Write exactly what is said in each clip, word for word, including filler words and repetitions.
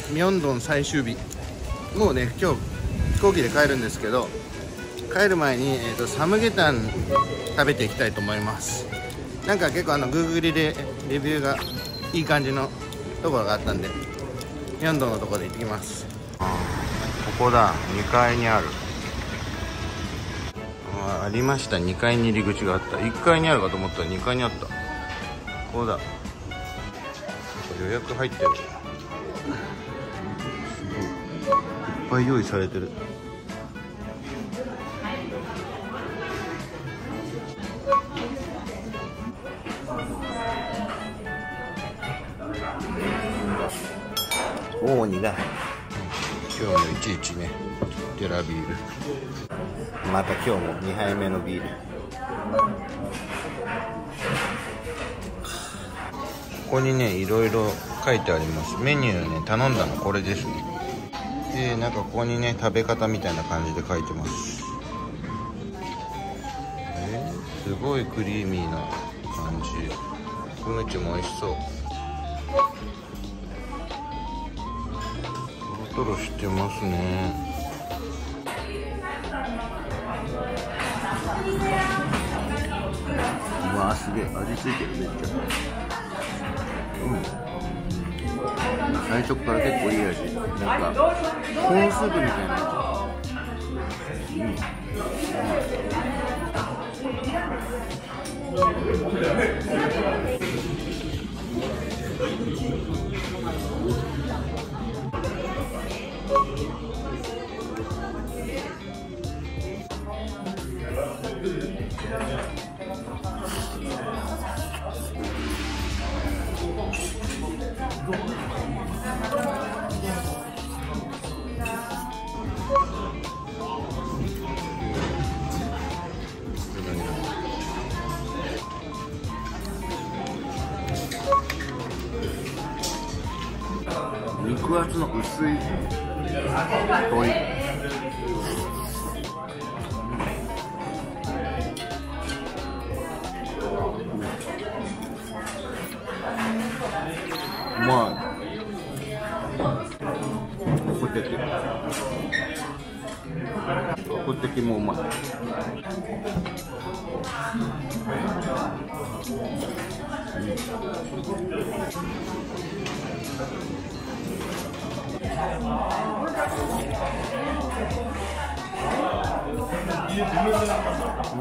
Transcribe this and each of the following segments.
ミョンドン最終日、もうね今日飛行機で帰るんですけど、帰る前に、えー、とサムゲタン食べていきたいと思います。なんか結構あの Google でレビューがいい感じのところがあったんで、ミョンドンのところで行ってきます。あ、ここだ、にかいにある。あ、ありました、にかいに入り口があった。いっかいにあるかと思ったらにかいにあった。ここだ、予約入ってる。いっぱい用意されてる。おお、にだ。今日のいちいちね、テラビール。また今日もにはいめのビール。ここにね、いろいろ書いてあります。メニューね、頼んだのこれですね。で、なんかここにね、食べ方みたいな感じで書いてます。えー、すごいクリーミーな感じ。キムチも美味しそう。トロトロしてますね。うわー、すげえ味付いてる。めっちゃうん、最初から結構いい味。なんかコーンスープみたいな味。うん、肉厚の薄い鶏。うまい。ポテキポテキもうまい。うん、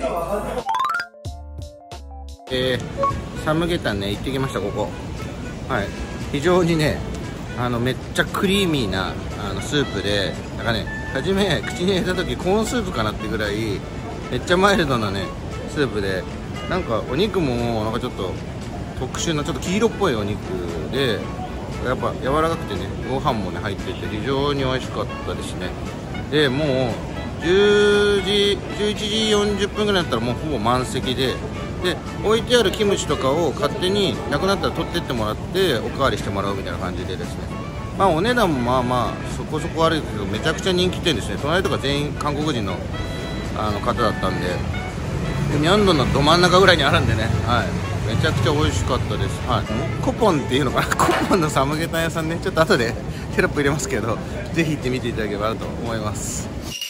えー、サムゲタンね行ってきました。ここ、はい、非常にね、あのめっちゃクリーミーなあのスープで、なんかね、初め口に入れた時コーンスープかなってぐらいめっちゃマイルドなねスープで、なんかお肉もなんかちょっと特殊なちょっと黄色っぽいお肉で、やっぱ柔らかくてね、ご飯もね入ってて非常に美味しかったですね。でもうじゅうじじゅういちじよんじゅっぷんぐらいだったらもうほぼ満席で、で置いてあるキムチとかを勝手になくなったら取ってってもらっておかわりしてもらうみたいな感じでですね、まあお値段もまあまあそこそこ悪いけどめちゃくちゃ人気店ですね。隣とか全員韓国人のあの方だったんで、でミョンドンのど真ん中ぐらいにあるんでね、はい、めちゃくちゃ美味しかったです。はい、コポンっていうのかな、コポンのサムゲタン屋さんね、ちょっと後でテロップ入れますけど、ぜひ行ってみていただければなと思います。